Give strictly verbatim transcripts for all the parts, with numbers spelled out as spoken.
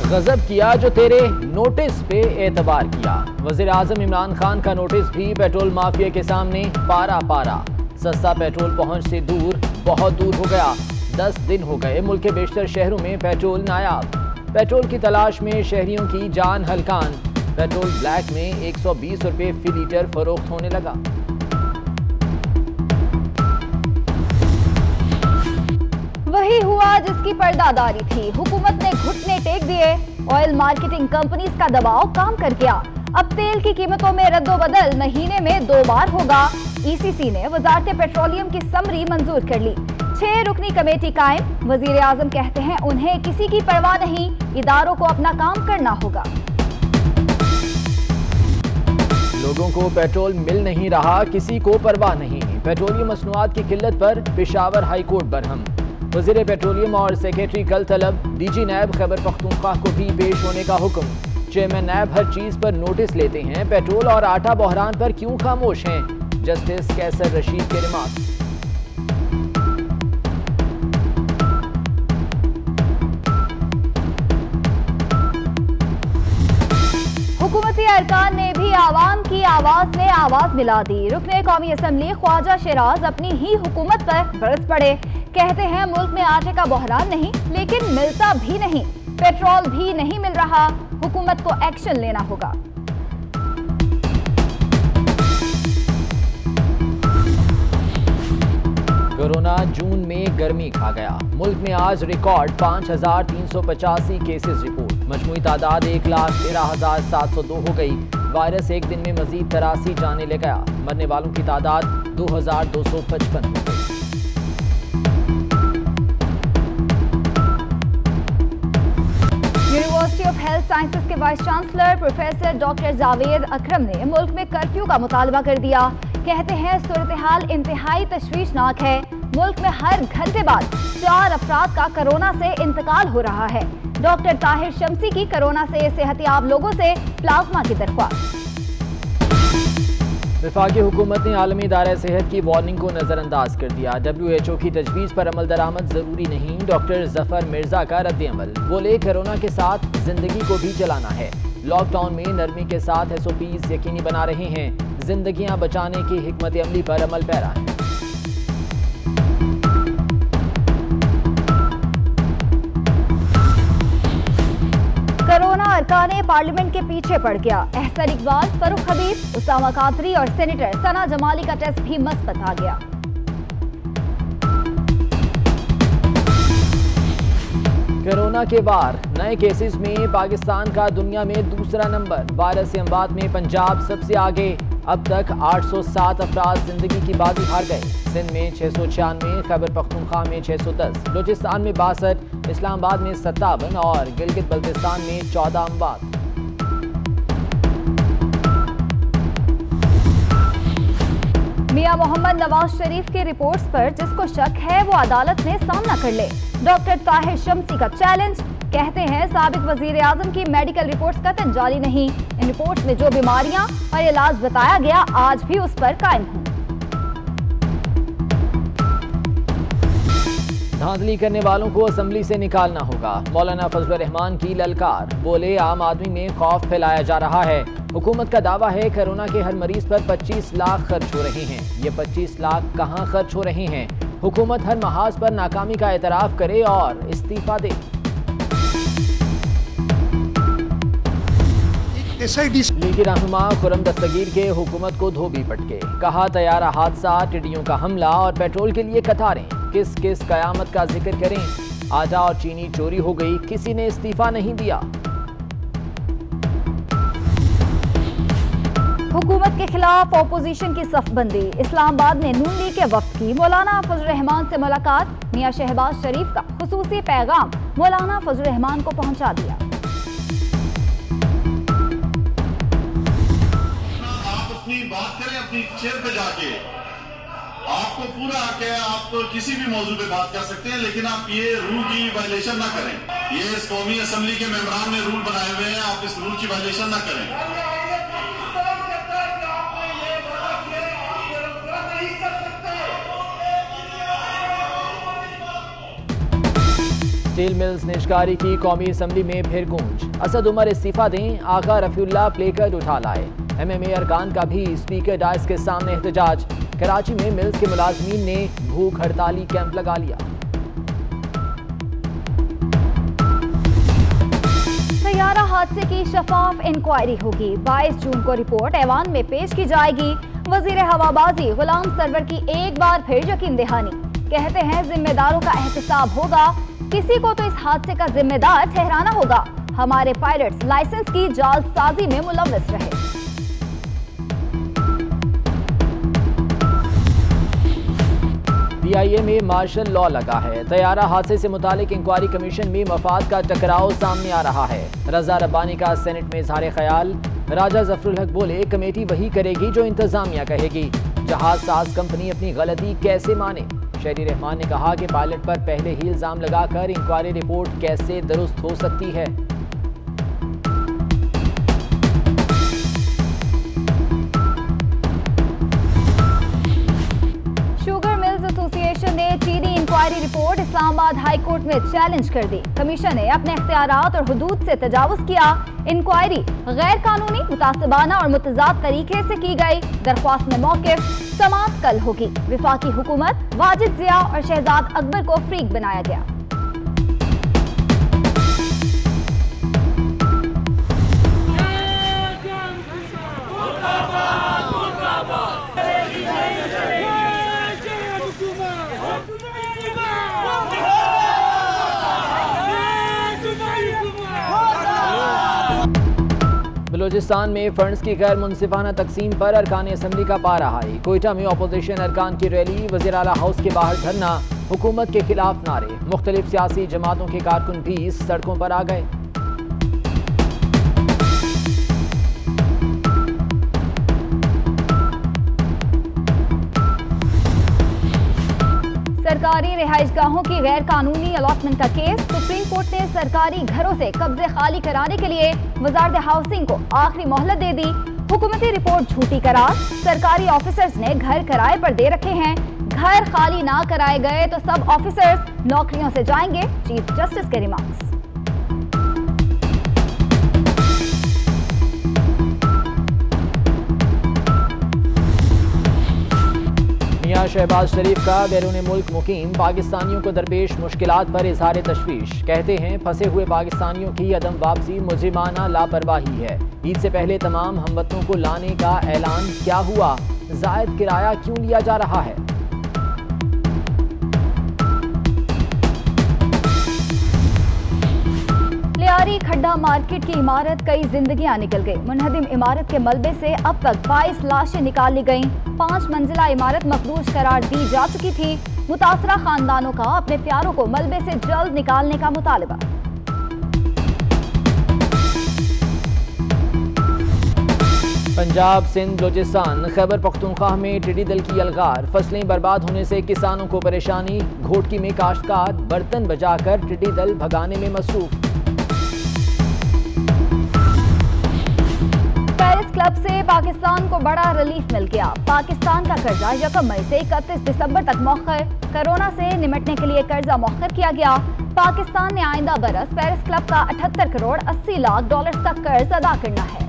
غضب کیا جو تیرے نوٹس پہ اعتبار کیا۔ وزیر اعظم عمران خان کا نوٹس بھی پیٹرول مافیا کے سامنے پارا پارا۔ سستا پیٹرول پہنچ سے دور بہت دور ہو گیا۔ دس دن ہو گئے ملک کے بیشتر شہروں میں پیٹرول نایاب۔ پیٹرول کی تلاش میں شہریوں کی جان ہلکان۔ پیٹرول بلیک میں ایک سو بیس روپے فی لیٹر فروخت ہونے لگا۔ وہی ہوا جس کی پردہ داری تھی۔ حکومت نے گھٹنے ٹیک دیے۔ آئل مارکیٹنگ کمپنیز کا دباؤ کام کر گیا۔ اب تیل کی قیمتوں میں رد و بدل مہینے میں دو بار ہوگا۔ ای سی سی نے وزارت پیٹرولیم کی سمری منظور کر لی۔ چھ رکنی کمیٹی قائم۔ وزیر اعظم کہتے ہیں انہیں کسی کی پرواہ نہیں، اداروں کو اپنا کام کرنا ہوگا۔ لوگوں کو پیٹرول مل نہیں رہا، کسی کو پرواہ نہیں۔ پیٹرولیم مصنوعات کی قلت پر پشاور ہائی کورٹ برہم۔ وزیر پیٹرولیم اور سیکریٹری کل طلب، D G NAB Khyber Pakhtunkhwa کو بھی پیش ہونے کا حکم۔ چیئرمین نیب ہر چیز پر نوٹس لیتے ہیں، پیٹرول اور آٹا بحران پر کیوں خاموش ہیں؟ جسٹس کیسر رشید کے ریمارک۔ حکومتی ارکان نے بھی عوام کی آواز میں آواز ملا دی۔ رکن قومی اسمبلی خواجہ شیراز اپنی ہی حکومت پر برس پڑے۔ کہتے ہیں ملک میں آٹے کا بحران نہیں، لیکن ملتا بھی نہیں، پیٹرول بھی نہیں مل رہا، حکومت کو ایکشن لینا ہوگا۔ کورونا جون میں گرمی کھا گیا۔ ملک میں آج ریکارڈ پانچ ہزار تین سو پچاسی کیسز رپورٹ۔ مجموعی تعداد ایک لاکھ تیرہ ہزار سات سو دو ہو گئی۔ وائرس ایک دن میں مزید تراسی جانے لے گیا۔ مرنے والوں کی تعداد دو ہزار دو سو پچپن ہو گئی۔ یونیورسٹی آف ہیلتھ سائنسز کے vice chancellor professor doctor Javed Akram نے ملک میں کرفیو کا مطالبہ کر دیا۔ کہتے ہیں صورتحال انتہائی تشویشناک ہے۔ ملک میں ہر گھنٹے بعد چار افراد کا کرونا سے انتقال ہو رہا ہے۔ ڈاکٹر طاہر شمسی کی کرونا سے صحت یاب لوگوں سے پلازما کی درخواست۔ وفاقی حکومت نے عالمی ادارہ صحت کی وارننگ کو نظر انداز کر دیا۔ ڈبلیو ایچ او کی تجویز پر عمل درآمد ضروری نہیں، ڈاکٹر ظفر مرزا کا رد عمل۔ بولے کورونا کے ساتھ زندگی کو بھی چلانا ہے۔ لاک ڈاؤن میں نرمی کے ساتھ ایس او پیز یقینی بنا رہے ہیں۔ زندگیاں بچانے کی حکمت عملی پر عمل پیرا ہے۔ کرونا ارکان پارلیمنٹ کے پیچھے پڑ گیا۔ احسن اقبال، فاروق حبیب، اسامہ قادری اور سینیٹر ثنا جمالی کا ٹیسٹ بھی مثبت آ گیا۔ کورونا کے بار نئے کیسز میں پاکستان کا دنیا میں دوسرا نمبر۔ وائرس سے اموات میں پنجاب سب سے آگے۔ اب تک آٹھ سو سات افراد زندگی کی بازی ہار گئے۔ سندھ میں چھ سو چھیانوے، خیبر پختونخوا میں چھ سو دس، بلوچستان میں باسٹھ، اسلام آباد میں ستاون اور گلگت بلتستان میں چودہ اموات۔ میاں محمد نواز شریف کے رپورٹس پر جس کو شک ہے وہ عدالت میں سامنا کر لے۔ ڈاکٹر طاہر شمسی کا چیلنج۔ کہتے ہیں سابق وزیر اعظم کی میڈیکل رپورٹس قطعاً جعلی نہیں۔ ان رپورٹس میں جو بیماریاں اور علاج بتایا گیا آج بھی اس پر قائم ہوں۔ دھاندلی کرنے والوں کو اسمبلی سے نکالنا ہوگا۔ مولانا فضل الرحمان کی للکار۔ بولے عام آدمی میں خوف پھیلایا جا رہا ہے۔ حکومت کا دعویٰ ہے کورونا کے ہر مریض پر پچیس لاکھ خرچ ہو رہے ہیں۔ یہ پچیس لاکھ کہاں خرچ ہو رہے ہیں؟ حکومت ہر محاذ پر ناکامی کا اعتراف کرے اور استعفیٰ دے۔ لیگی رہنما خرم دستگیر کے حکومت کو دھوبی پٹکے۔ کہا طیارہ حادثہ، ٹڈیوں کا حملہ اور پیٹرول کے لیے قطاریں، کس کس قیامت کا ذکر کریں؟ آٹا اور چینی چوری ہو گئی، کسی نے استعفیٰ نہیں دیا۔ حکومت کے خلاف اپوزیشن کی صف بندی۔ اسلام آباد میں نون لیگ کے وفد کی مولانا فضل الرحمان سے ملاقات۔ میاں شہباز شریف کا خصوصی پیغام مولانا فضل الرحمان کو پہنچا دیا۔ آپ اپنی بات کریں اپنی چیئر پہ جا کے، آپ کو پورا حق ہے، آپ تو کسی بھی موضوع پہ بات کر سکتے ہیں، لیکن آپ یہ رول کی وائلیشن نہ کریں۔ یہ اس قومی اسمبلی کے ممبران نے رول بنائے ہوئے ہیں، آپ اس رول کی وائلیشن نہ کریں۔ स्टील मिल्स निष्कारी की कौमी असम्बली में फिर गूंज। असद उमर इस्तीफा दें, आका रफीउल्लाह प्लेकार्ड उठा लाए। एम एम ए अरकान का भी स्पीकर डाइस के सामने एहतजाज। कराची में मिल्स के मुलाजमीन ने भूख हड़ताली कैंप लगा लिया। तैयारा हादसे की शफाफ इंक्वायरी होगी। बाईस जून को रिपोर्ट ऐवान में पेश की जाएगी। वजीर हवाबाजी गुलाम सरवर की एक बार फिर यकीन दहानी। कहते हैं जिम्मेदारों का एहतसाब होगा, किसी को तो इस हादसे का जिम्मेदार ठहराना होगा। हमारे पायलट्स लाइसेंस की जालसाजी में मुलव्वस रहे। पी आई ए में मार्शल लॉ लगा है। तैयारा हादसे से मुतालिक इंक्वायरी कमीशन में मफाद का टकराव सामने आ रहा है। रजा रब्बानी का सेनेट में इजहार ख्याल। राजा जफरुल हक बोले, कमेटी वही करेगी जो इंतजामिया कहेगी। जहाज साज कंपनी अपनी गलती कैसे माने। शहरी रहमान ने कहा कि पायलट पर पहले ही इल्जाम लगाकर इंक्वायरी रिपोर्ट कैसे दुरुस्त हो सकती है। ने चीनी inquiry report Islamabad high court में चैलेंज कर दी। कमीशन ने अपने इख्तियारात और हुदूद से तजावुज किया। इंक्वायरी गैर कानूनी, मुतासिबाना और मुतजाद तरीके से की गई। दरख्वास्त में मौकिफ समाअत कल होगी। विफाकी हुकूमत वाजिद जिया और शहजाद अकबर को फ्रीक बनाया गया। बलूचिस्तान में फंड्स की गैर मुनसिफाना तकसीम पर अरकान असम्बली का पारा हाई। कोयटा में अपोजिशन अरकान की रैली, वज़ीर आला हाउस के बाहर धरना, हुकूमत के खिलाफ नारे। मुख्तलिफ सियासी जमातों के कारकुन भी सड़कों पर आ गए। सरकारी रिहाइशगाहों की गैर कानूनी अलॉटमेंट का केस। सुप्रीम कोर्ट ने सरकारी घरों से कब्जे खाली कराने के लिए वजारत हाउसिंग को आखिरी मोहलत दे दी। हुकूमती रिपोर्ट झूठी करार। सरकारी ऑफिसर्स ने घर किराए पर दे रखे हैं। घर खाली ना कराए गए तो सब ऑफिसर्स नौकरियों से जाएंगे। चीफ जस्टिस के रिमार्क्स। मियां शहबाज शरीफ का बैरून मुल्क मुकीम पाकिस्तानियों को दरपेश मुश्किलात पर इजहार तशवीश। कहते हैं फंसे हुए पाकिस्तानियों की अदम वापसी मुजरिमाना लापरवाही है। ईद से पहले तमाम हमवतनों को लाने का ऐलान क्या हुआ। जायद किराया क्यों लिया जा रहा है। लियारी खड्डा मार्केट की इमारत कई जिंदगियां निकल गई। मुनहदिम इमारत के मलबे से अब तक बाईस लाशें निकाल ली गईं। पांच मंजिला इमारत मखदूश करार दी जा चुकी थी। मुतासरा खानदानों का अपने प्यारों को मलबे से जल्द निकालने का मुतालबा। पंजाब, सिंध, बलूचिस्तान, खैबर पख्तूनख्वा में टिड्डी दल की यलगार। फसलें बर्बाद होने से किसानों को परेशानी। घोटकी में काश्तकार बर्तन बजाकर टिड्डी दल भगाने में मसरूफ। पेरिस क्लब से पाकिस्तान को बड़ा रिलीफ मिल गया। पाकिस्तान का कर्जा यकम मई से इकतीस दिसंबर तक मौखर। कोरोना से निपटने के लिए कर्जा मौखर किया गया। पाकिस्तान ने आइंदा बरस पेरिस क्लब का अठहत्तर करोड़ अस्सी लाख डॉलर्स का कर्ज अदा करना है।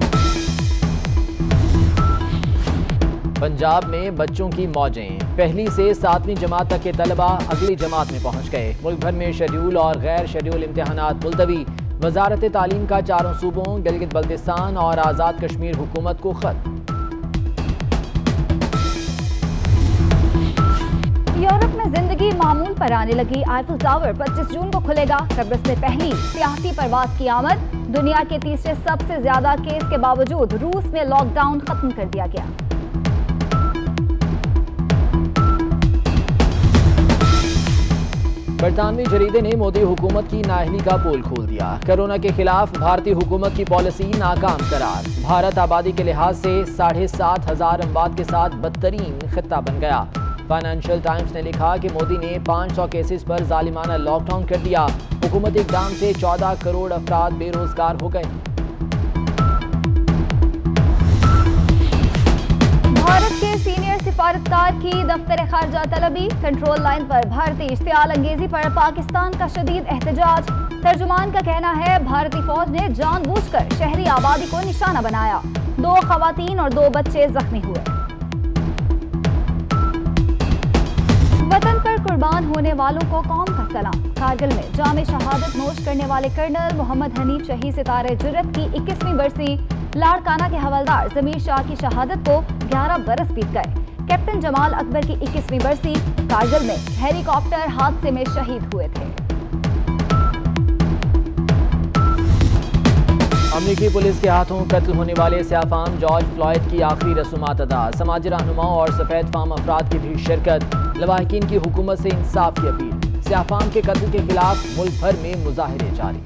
पंजाब में बच्चों की मौजें। पहली से सातवीं जमात तक के तलबा अगली जमात में पहुंच गए। मुल्क भर में शेड्यूल और गैर शेड्यूल इम्तिहानात मुलतवी। वजारत तालीम का चारों सूबों, गिलगित बल्तिस्तान और आज़ाद कश्मीर हुकूमत को खत। यूरोप में जिंदगी मामूल पर आने लगी। आईफिल टावर पच्चीस जून को खुलेगा। कब्रिस में पहली सियाहती परवाज की आमद। दुनिया के तीसरे सबसे ज्यादा केस के बावजूद रूस में लॉकडाउन खत्म कर दिया गया। बरतानवी जरीदे ने मोदी हुकूमत की नाअहली का पोल खोल दिया। कोरोना के खिलाफ भारतीय हुकूमत की पॉलिसी नाकाम करार। भारत आबादी के लिहाज से साढ़े सात हजार अमवात के साथ बदतरीन खित्ता बन गया। फाइनेंशियल टाइम्स ने लिखा कि मोदी ने पाँच सौ केसेस पर जालिमाना लॉकडाउन कर दिया। हुकूमती इक़दाम से चौदह करोड़ अफराद बेरोजगार हो गए। भारत के सीनियर सिफारतकार की दफ्तर खारजा तलबी, कंट्रोल लाइन पर भारतीय इश्तियाल अंगेजी पर पाकिस्तान का शदीद एहतजाज। तर्जुमान का कहना है भारतीय फौज ने जानबूझकर शहरी आबादी को निशाना बनाया। दो खवातीन और दो बच्चे जख्मी हुए। वतन पर कुर्बान होने वालों को कौम का सलाम। कारगिल में जामे शहादत नोश करने वाले कर्नल मोहम्मद हनीफ शहीद सितारे जुर्रत की इक्कीसवीं बरसी। लाड़काना के हवलदार जमीर शाह की शहादत को ग्यारह बरस बीत गए। कैप्टन जमाल अकबर की इक्कीसवीं बरसी। कारगिल में हेलीकॉप्टर हादसे में शहीद हुए थे। अमरीकी पुलिस के हाथों कत्ल होने वाले स्याफाम जॉर्ज फ्लॉयड की आखिरी रसूमात अदा। समाजी रहनुमाओं और सफेद फाम अफराद की भी शिरकत। लवाहिकीन की हुकूमत से इंसाफ की अपील। स्याफाम के कत्ल के खिलाफ मुल्क भर में मुजाहिरे जारी।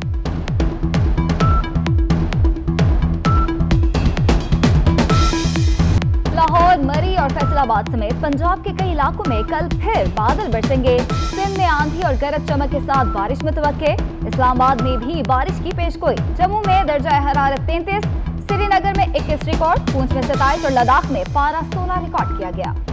लाहौर, मरी और फैसलाबाद समेत पंजाब के कई इलाकों में कल फिर बादल बरसेंगे। सिंध में आंधी और गरज चमक के साथ बारिश मुतवक्के। इस्लामाबाद में भी बारिश की पेशगोई। जम्मू में दर्जा हरारत तैंतीस, श्रीनगर में इक्कीस रिकॉर्ड, पूंछ में सताईस और लद्दाख में पारा सोलह रिकॉर्ड किया गया।